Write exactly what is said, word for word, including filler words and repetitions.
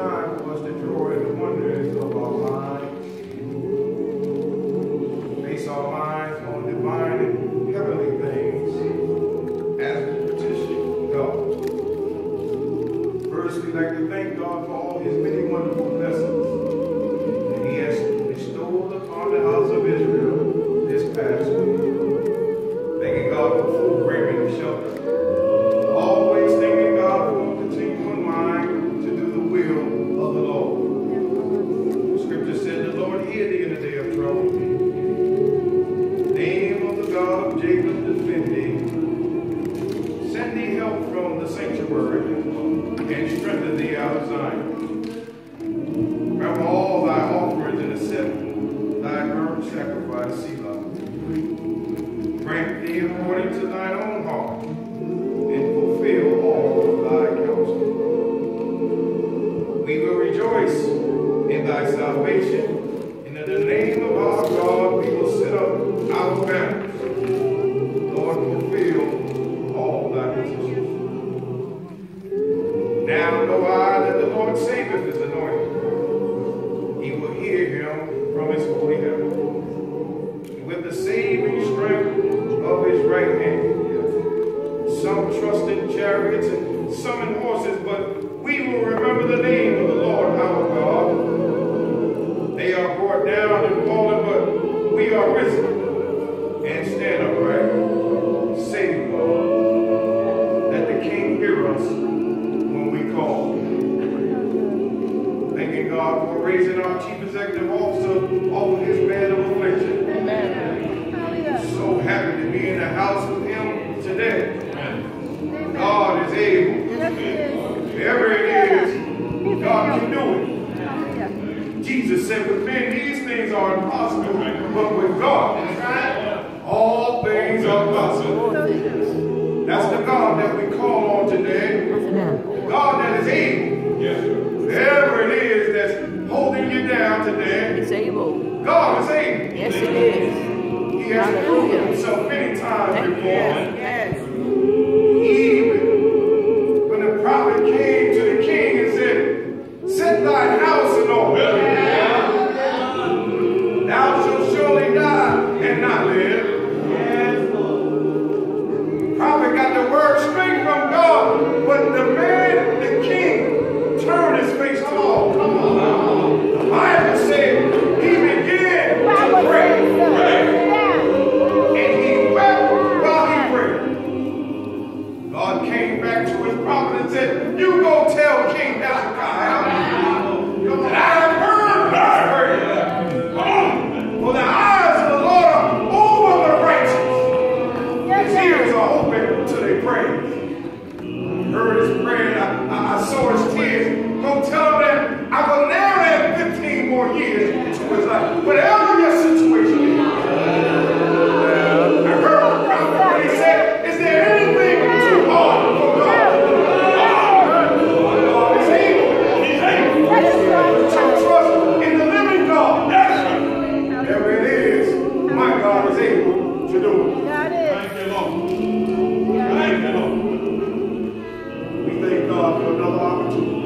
time for us to draw in the wonders of our minds, base our minds on divine and heavenly things as we petition God. First, we'd like to thank God for all his many wonderful blessings that he has bestowed upon the house of Israel this past week. Thanking God for food, raiment, and shelter. Always thanking God for a continual mind to do the will of the Lord. The scripture said, the Lord hear thee in the day of trouble. The name of the God of Jacob defend thee. Send thee help from the sanctuary and strengthen thee out of Zion. Remember all thy offerings and accept thy burnt sacrifice, Selah. Grant thee according to thine own heart, and fulfill all of thy counsel. We will rejoice in thy salvation, and in the name of our God we will set up our banners. Lord, fulfill all thy petitions. Now know I that the Lord saveth his anointed. He will hear him from his holy heaven. With the saving strength of his right hand. Some trust in chariots and some in horses, but we will remember the name of the Lord our God. They are brought down and fallen, but we are risen and stand upright. Save, Lord, that the King hear us when we call. Thanking God for raising our chief executive officer off of his bed of affliction. Amen. So happy to be in the house with him today. Amen. God is able. Whatever it is, God can do it. Jesus said, with men these things are impossible, but with God, all things are possible. That's the God that we call on today. The God that is able. Whatever it is that's holding you down today, He's able. God is able. Yes, He is. He has proven himself many times before. Yes. Even when the prophet came to the king and said, set thine house in order. Thou shalt surely die and not live. The prophet got the word straight from God, but the man, the king, turned his face to the wall. The Bible said he began to pray. God came back to his prophet and said, you go tell King Hezekiah that I have heard thy prayer. For the eyes of the Lord are over the righteous. His ears are open to their prayers. Heard his prayer, I, I, I saw his tears. Go tell him that I will now add fifteen more years to his life. Whatever your situation is. I heard the prophet when he said, is there anything too hard for God? God is able. He's able. So trust in the living God. Whatever it is, my God is able to do it. Thank you, Lord. Thank you, Lord. We thank God for another opportunity